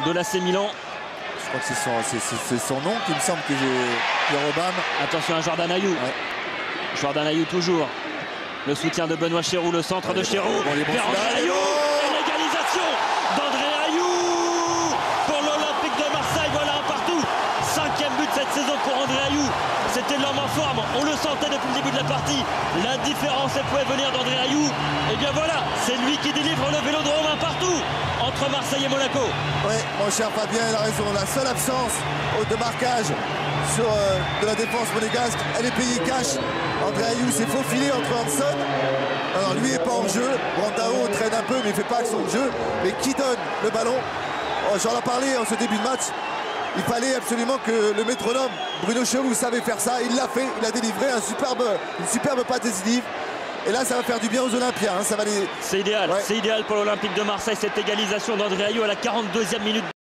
de l'AC Milan. Je crois que c'est son nom qui me semble que j'ai Pierre Obama. Attention à Jordan Ayew. Ouais. Jordan Ayew toujours. Le soutien de Benoît Chéroux, le centre de Chéroux. Vers André Ayew. Et l'égalisation d'André Ayew pour l'Olympique de Marseille. Voilà un partout. 5e but cette saison pour André Ayew. C'était l'homme en forme. On le sentait depuis le début de la partie. La différence, elle pouvait venir d'André Ayew. Et bien voilà, c'est lui qui délivre le Vélodrome un partout entre Marseille et Monaco. Oui, mon cher Fabien, il a raison. La seule absence de marquage de la défense monégasque, elle est payée cash. André Ayew s'est faufilé entre Hanson. Alors lui n'est pas en jeu. Brandao traîne un peu, mais il ne fait pas action de jeu. Mais qui donne le ballon? J'en ai parlé en ce début de match. Il fallait absolument que le métronome Bruno Chéroux savait faire ça. Il l'a fait. Il a délivré une superbe passe décisive. Et là, ça va faire du bien aux Olympiens. Hein. Ça va les... C'est idéal. Ouais. C'est idéal pour l'Olympique de Marseille, cette égalisation d'André Ayew à la 42e minute.